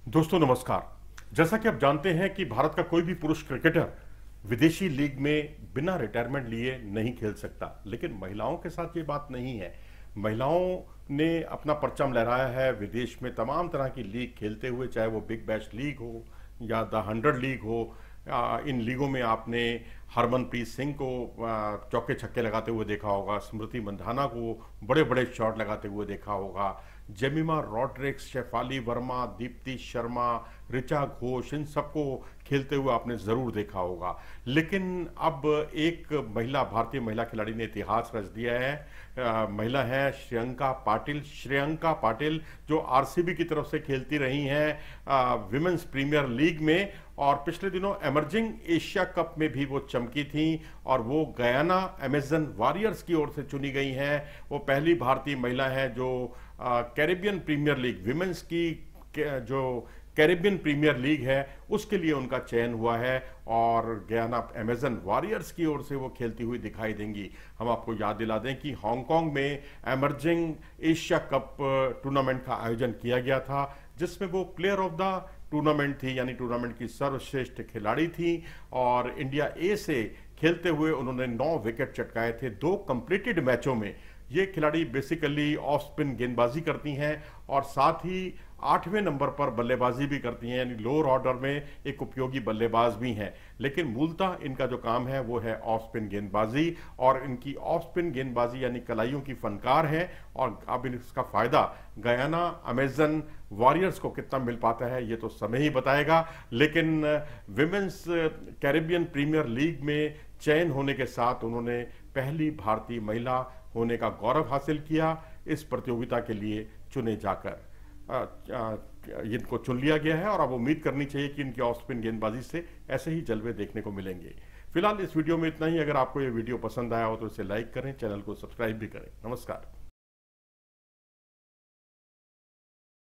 दोस्तों नमस्कार। जैसा कि आप जानते हैं कि भारत का कोई भी पुरुष क्रिकेटर विदेशी लीग में बिना रिटायरमेंट लिए नहीं खेल सकता, लेकिन महिलाओं के साथ ये बात नहीं है। महिलाओं ने अपना परचम लहराया है विदेश में तमाम तरह की लीग खेलते हुए, चाहे वो बिग बैश लीग हो या द 100 लीग हो। इन लीगों में आपने हरमनप्रीत सिंह को चौके छक्के लगाते हुए देखा होगा, स्मृति मंधाना को बड़े बड़े शॉट लगाते हुए देखा होगा, जेमिमा रॉड्रिक्स, शेफाली वर्मा, दीप्ति शर्मा, ऋचा घोष, इन सबको खेलते हुए आपने जरूर देखा होगा। लेकिन अब एक भारतीय महिला खिलाड़ी ने इतिहास रच दिया है। महिला है श्रेयंका पाटिल, जो आरसीबी की तरफ से खेलती रही हैं विमेंस प्रीमियर लीग में, और पिछले दिनों एमर्जिंग एशिया कप में भी वो चमकी थी और वो गयाना अमेजन वॉरियर्स की ओर से चुनी गई हैं। वो पहली भारतीय महिला है जो कैरेबियन प्रीमियर लीग विमेंस की जो कैरेबियन प्रीमियर लीग है उसके लिए उनका चयन हुआ है और गयाना अमेजन वॉरियर्स की ओर से वो खेलती हुई दिखाई देंगी। हम आपको याद दिला दें कि हांगकांग में एमर्जिंग एशिया कप टूर्नामेंट का आयोजन किया गया था, जिसमें वो प्लेयर ऑफ द टूर्नामेंट थी, यानी टूर्नामेंट की सर्वश्रेष्ठ खिलाड़ी थी। और इंडिया ए से खेलते हुए उन्होंने 9 विकेट चटकाए थे 2 कंप्लीटेड मैचों में। ये खिलाड़ी बेसिकली ऑफ स्पिन गेंदबाजी करती हैं और साथ ही 8वें नंबर पर बल्लेबाजी भी करती हैं, यानी लोअर ऑर्डर में एक उपयोगी बल्लेबाज भी हैं। लेकिन मूलतः इनका जो काम है वो है ऑफ स्पिन गेंदबाजी, और इनकी ऑफ स्पिन गेंदबाजी यानी कलाइयों की फनकार है। और अब इसका फायदा गयाना अमेजन वॉरियर्स को कितना मिल पाता है ये तो समय ही बताएगा। लेकिन विमेंस कैरेबियन प्रीमियर लीग में चयन होने के साथ उन्होंने पहली भारतीय महिला होने का गौरव हासिल किया। इस प्रतियोगिता के लिए चुने जाकर इनको चुन लिया गया है और अब उम्मीद करनी चाहिए कि इनकी ऑफ स्पिन गेंदबाजी से ऐसे ही जलवे देखने को मिलेंगे। फिलहाल इस वीडियो में इतना ही। अगर आपको ये वीडियो पसंद आया हो तो इसे लाइक करें, चैनल को सब्सक्राइब भी करें। नमस्कार।